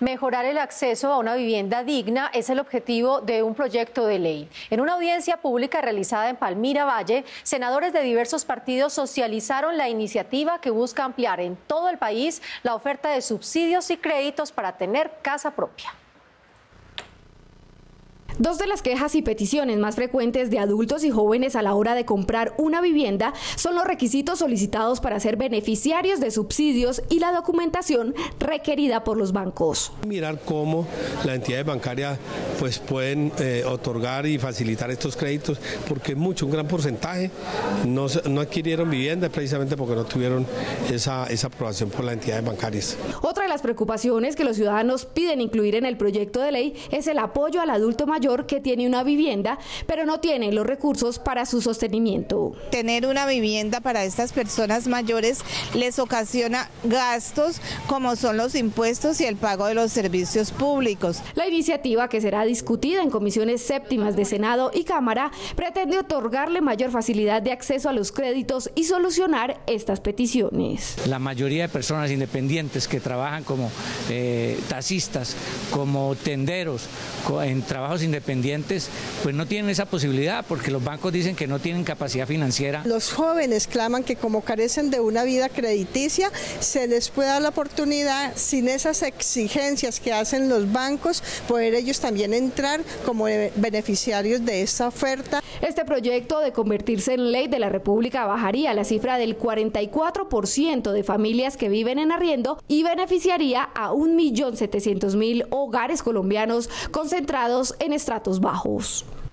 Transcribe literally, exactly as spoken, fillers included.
Mejorar el acceso a una vivienda digna es el objetivo de un proyecto de ley. En una audiencia pública realizada en Palmira Valle, senadores de diversos partidos socializaron la iniciativa que busca ampliar en todo el país la oferta de subsidios y créditos para tener casa propia. Dos de las quejas y peticiones más frecuentes de adultos y jóvenes a la hora de comprar una vivienda son los requisitos solicitados para ser beneficiarios de subsidios y la documentación requerida por los bancos. Mirar cómo las entidades bancarias pues pueden eh, otorgar y facilitar estos créditos, porque mucho, un gran porcentaje no, no adquirieron vivienda precisamente porque no tuvieron esa, esa aprobación por las entidades bancarias. Otra de las preocupaciones que los ciudadanos piden incluir en el proyecto de ley es el apoyo al adulto mayor que tiene una vivienda, pero no tiene los recursos para su sostenimiento. Tener una vivienda para estas personas mayores les ocasiona gastos como son los impuestos y el pago de los servicios públicos. La iniciativa, que será discutida en comisiones séptimas de Senado y Cámara, pretende otorgarle mayor facilidad de acceso a los créditos y solucionar estas peticiones. La mayoría de personas independientes que trabajan como eh, taxistas, como tenderos, en trabajos independientes, independientes, pues no tienen esa posibilidad porque los bancos dicen que no tienen capacidad financiera. Los jóvenes claman que como carecen de una vida crediticia, se les puede dar la oportunidad, sin esas exigencias que hacen los bancos, poder ellos también entrar como beneficiarios de esta oferta. Este proyecto, de convertirse en ley de la República, bajaría la cifra del cuarenta y cuatro por ciento de familias que viven en arriendo y beneficiaría a un millón setecientos mil hogares colombianos concentrados en estratos bajos.